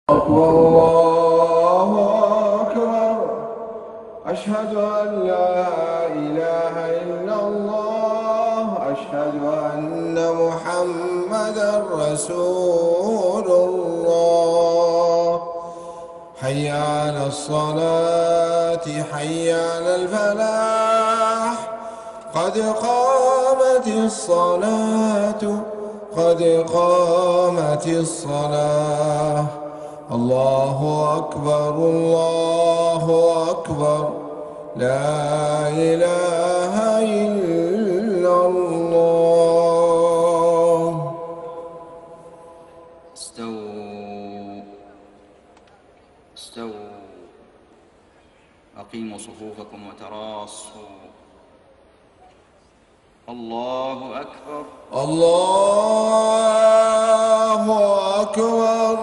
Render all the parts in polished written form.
والله أكبر. أشهد أن لا إله إلا الله. أشهد أن محمدا رسول الله. حي على الصلاة، حي على الفلاح. قد قامت الصلاة، قد قامت الصلاة. الله أكبر، الله أكبر، لا إله إلا الله. استووا استووا، أقيموا صفوفكم وتراصوا. الله أكبر، الله أكبر.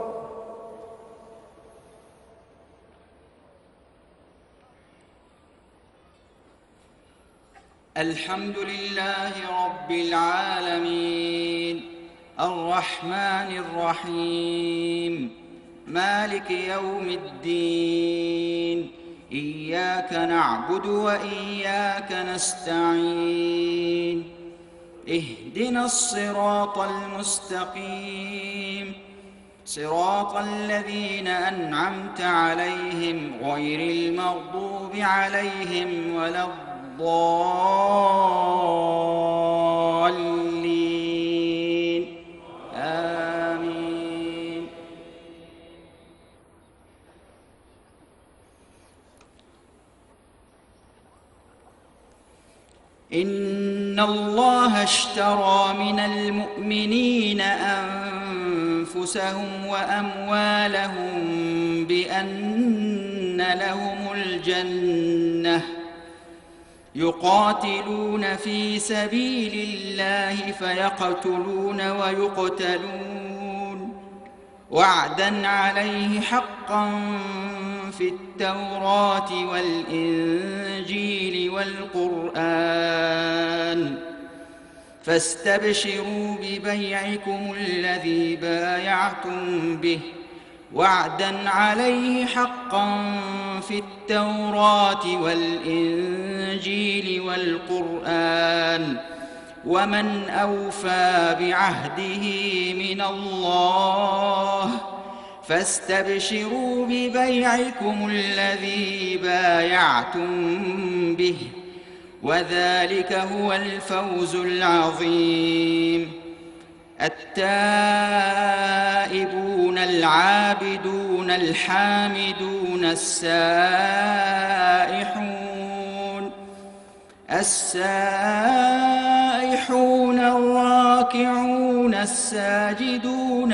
الحمد لله رب العالمين، الرحمن الرحيم، مالك يوم الدين. إياك نعبد وإياك نستعين. اهدنا الصراط المستقيم، صراط الذين أنعمت عليهم غير المغضوب عليهم ولا الضالين. آمين. إن الله اشترى من المؤمنين أنفسهم وأموالهم بأن لهم الجنة، يقاتلون في سبيل الله فيقتلون ويقتلون، وعدا عليه حقا في التوراة والإنجيل والقرآن. فاستبشروا ببيعكم الذي بايعتم به، وعدا عليه حقا في التوراة والإنجيل والقرآن. ومن أوفى بعهده من الله، فاستبشروا ببيعكم الذي بايعتم به، وذلك هو الفوز العظيم. التائبون العابدون الحامدون السائحون الراكعون الساجدون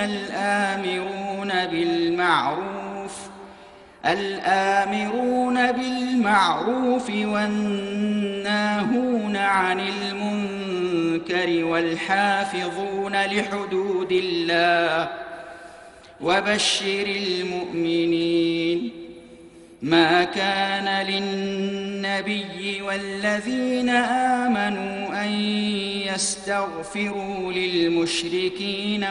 الآمرون بالمعروف والناهون عن المنكر والحافظون لحدود الله. وبشر المؤمنين. ما كان للنبي والذين آمنوا أن يستغفروا للمشركين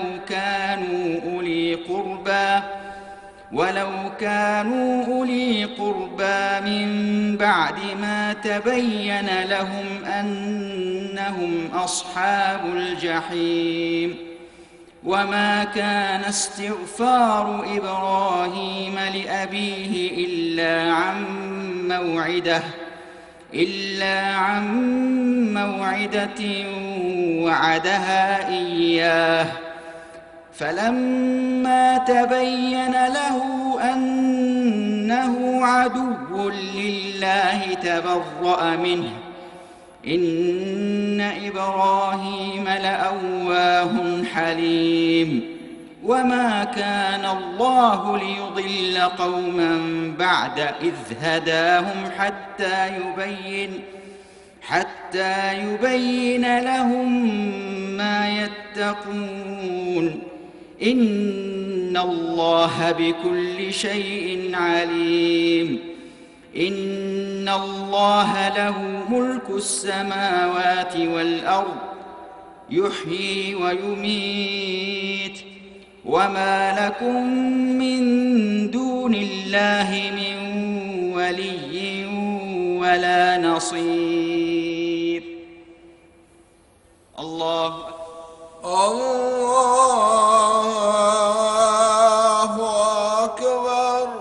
ولو كانوا أولي قربى من بعد ما تبين لهم أنهم أصحاب الجحيم. وما كان استغفار إبراهيم لأبيه إلا عن موعدة وعدها إياه، فلما تبين له أنه عدو لله تبرأ منه. إن إبراهيم لأواه حليم. وما كان الله ليضل قوما بعد إذ هداهم حتى يبين لهم ما يتقون. إن الله بكل شيء عليم. إن الله له ملك السماوات والأرض، يحيي ويميت، وما لكم من دون الله من ولي ولا نصير. الله أكبر.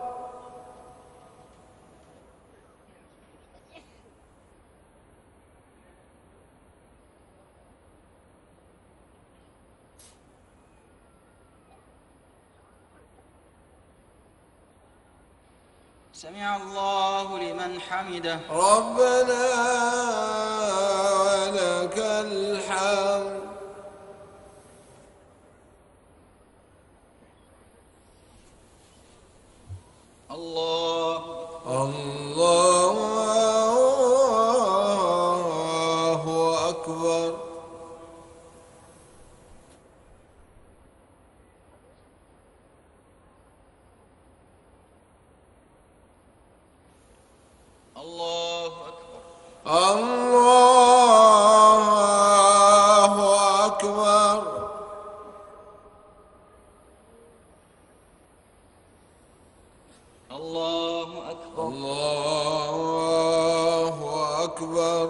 سمع الله لمن حمده. ربنا ولك الحمد. الله أكبر. الله أكبر. الله أكبر. الله أكبر. الله أكبر.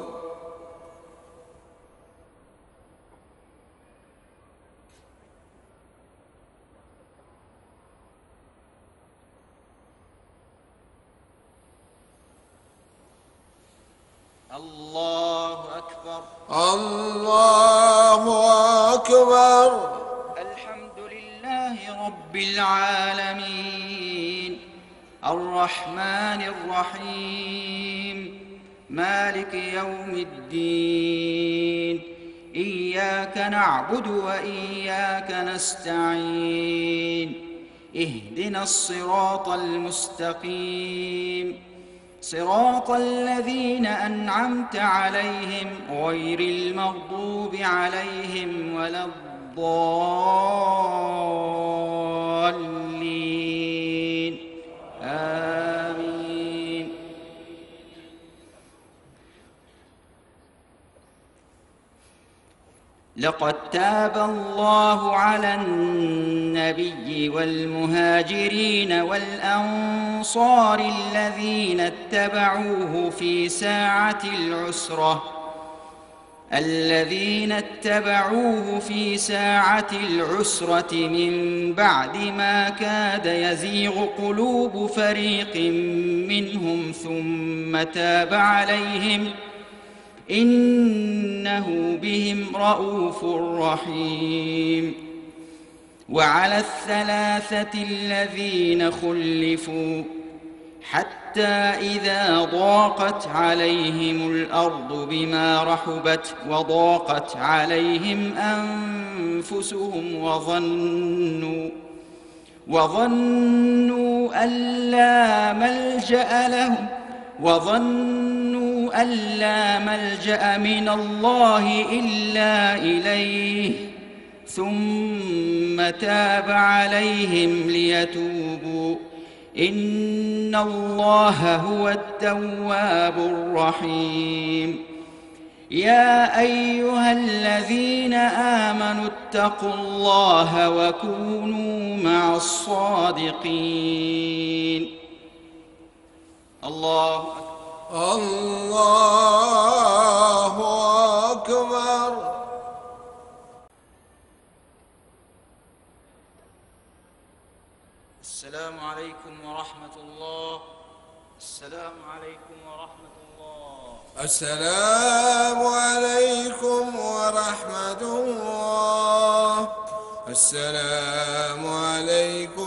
الله أكبر. الله أكبر. الحمد لله رب العالمين الرحمن الرحيم مالك يوم الدين إياك نعبد وإياك نستعين اهدنا الصراط المستقيم صراط الذين أنعمت عليهم غير المغضوب عليهم ولا الضالين آمين. لقد تاب الله على النبي والمهاجرين والأنصار الذين اتبعوه في ساعة العسرة من بعد ما كاد يزيغ قلوب فريق منهم ثم تاب عليهم إنه بهم رءوف رحيم. وعلى الثلاثة الذين خلفوا حتى إذا ضاقت عليهم الأرض بما رحبت وضاقت عليهم أنفسهم وظنوا أن لا ملجأ من الله إلا إليه ثم تاب عليهم ليتوبوا إن الله هو التواب الرحيم. يا أيها الذين آمنوا اتقوا الله وكونوا مع الصادقين. الله أكبر. السلام عليكم ورحمة الله. السلام عليكم ورحمة الله. السلام عليكم ورحمة الله. السلام عليكم